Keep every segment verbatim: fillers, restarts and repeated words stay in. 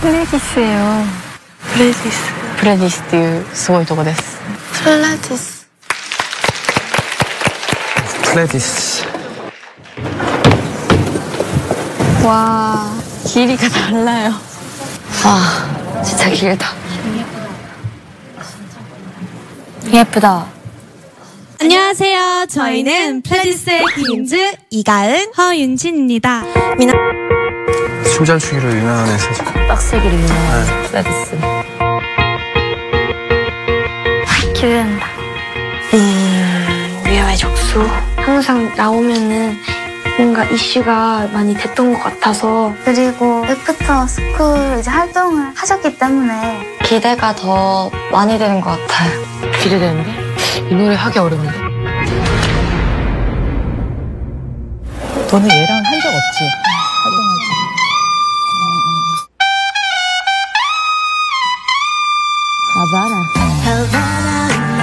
플레디스예요. 플레디스. 플레디스っていうすごいとこです。 플레디스. 플레디스. 와, 길이가 달라요. 와, 진짜 길다. 예쁘다. 안녕하세요. 저희는 플레디스의 김인즈, 이가은, 허윤진입니다. 미나... 춤 잘 추기로 유명한 회사죠. 빡세기로 유명한 플레디스. 기대된다. 음, 위험의 적수. 항상 나오면은 뭔가 이슈가 많이 됐던 것 같아서. 그리고 애프터 스쿨 이제 활동을 하셨기 때문에 기대가 더 많이 되는 것 같아요. 기대되는데? 이 노래 하기 어렵네. 너는 얘랑 한 적 없지? 활동하지? 하바나.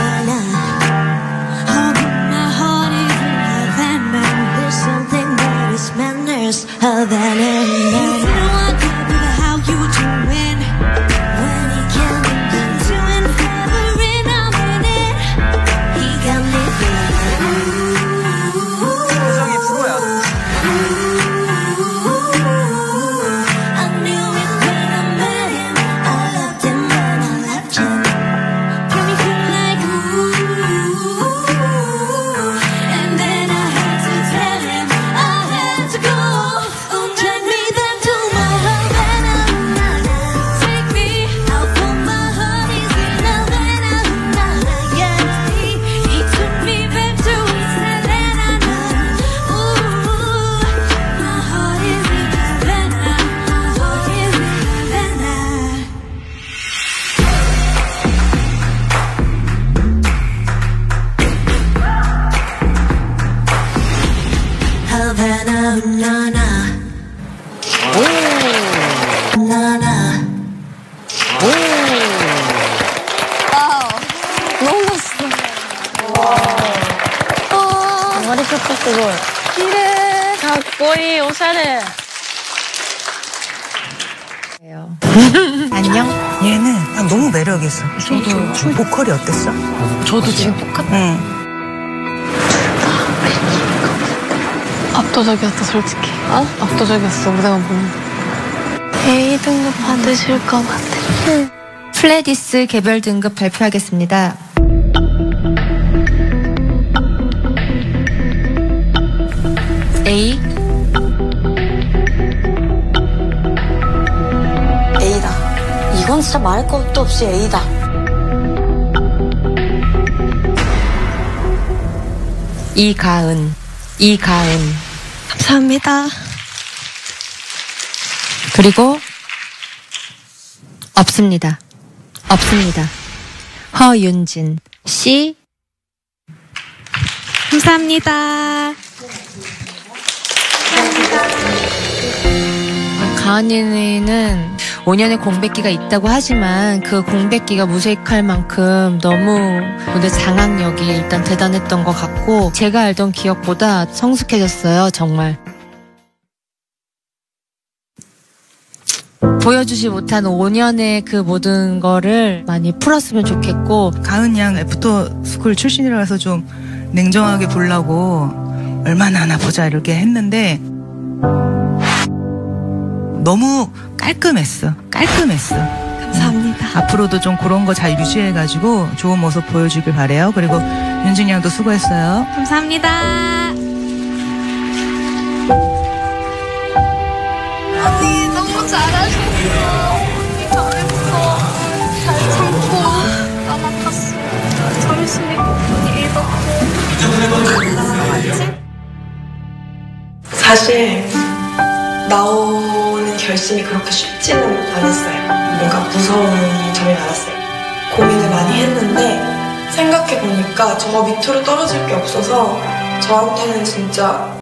너무 멋있어. 머리 끝도 쓰고. 기대. 가꼬이 오샤레. 안녕? 얘는 아, 너무 매력있어. 저도 춤 보컬이 어땠어? 저도 지금 똑같아. 응. 압도적이었어, 솔직히. 어? 압도적이었어, 무대만 보면. A 등급 받으실 것 같아. 응. 플레디스 개별 등급 발표하겠습니다. A. A다. 이건 진짜 말할 것도 없이 A다. 이가은. 이가은. 감사합니다. 그리고 없습니다. 없습니다. 허윤진. C. 감사합니다. 가은이는 오 년의 공백기가 있다고 하지만 그 공백기가 무색할 만큼 너무 무대 장악력이 일단 대단했던 것 같고 제가 알던 기억보다 성숙해졌어요. 정말. 보여주지 못한 오 년의 그 모든 거를 많이 풀었으면 좋겠고 가은 양 애프터 스쿨 출신이라서 좀 냉정하게 보려고 얼마나 하나 보자 이렇게 했는데 너무 깔끔했어. 깔끔했어. 감사합니다. 응. 앞으로도 좀 그런 거 잘 유지해가지고 좋은 모습 보여주길 바래요. 그리고 윤진이 양도 수고했어요. 감사합니다. 언니 너무 잘하셨어. 언니 잘했어. 잘 참고 까맣았어. 정신이 꾹꾹 읽었고. 사실 나오는 결심이 그렇게 쉽지는 않았어요. 뭔가 무서운 점이 많았어요. 고민을 많이 했는데 생각해보니까 저 밑으로 떨어질 게 없어서 저한테는 진짜